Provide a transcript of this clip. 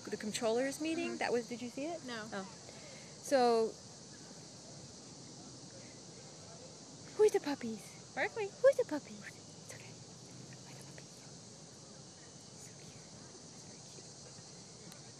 the controllers meeting. That was. Did you see it? No. Oh. So. Who's the puppies? Berkeley. Who's the puppies?